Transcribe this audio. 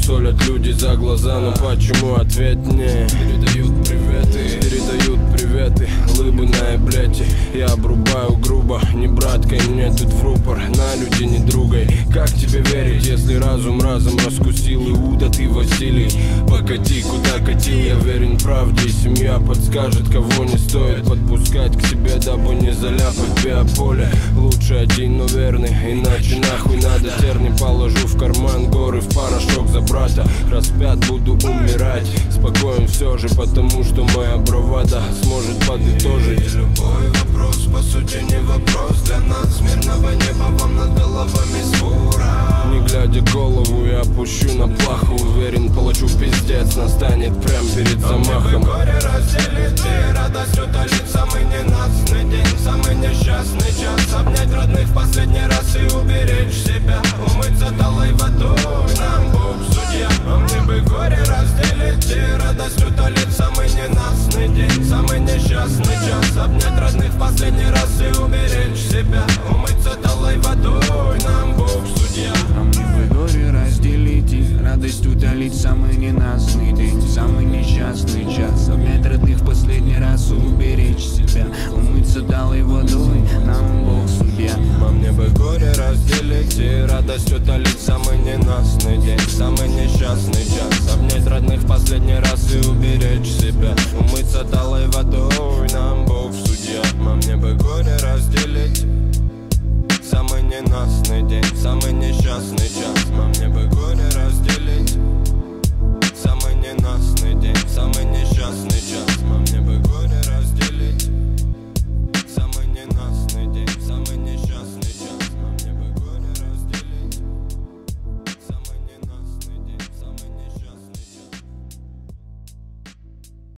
мусолят люди за глаза, но почему ответ не передают приветы, лыбы на эблете. Я обрубаю грубо, не браткой, мне тут в рупор, на люди не другой. Как тебе верить, если разум разом раскусил Иуда, ты Василий? Покати, куда катил, я верен правде, и семья подскажет, кого не стоит подпускать к себе, дабы не заляпать биополе. Лучше один, но верный, иначе нахуй надо. Терни положу в карман, горы в порошок за брата. Распят, буду умирать, спокоен все же, потому что моя бравада сможет подытожить. Любой вопрос, по сути, не вопрос для нас. Мирного неба вам над головами свора. Не глядя голову, я опущу на плаху. Уверен, получу пиздец, настанет прям перед замахом. Горе разделит и радость утолит. Самый ненастный день, самый несчастный час. Обнять родных в последний раз и уберечь себя. Умыться талой водой, нам Бог судья. А мне бы горе разделить и радость утолит. Самый ненастный день, самый несчастный час. Обнять родных в последний раз и уберечь себя. Умыться талой водой, нам Бог судья. А мне бы горе разделить и радость утолить. Самый ненастный день, самый несчастный час. Обнять родных в последний раз и уберечь себя. Умыться талой водой, нам Бог судья. А мне бы горе разделить и радость утолить. Самый ненастный день, самый несчастный час. Обнять родных в последний раз и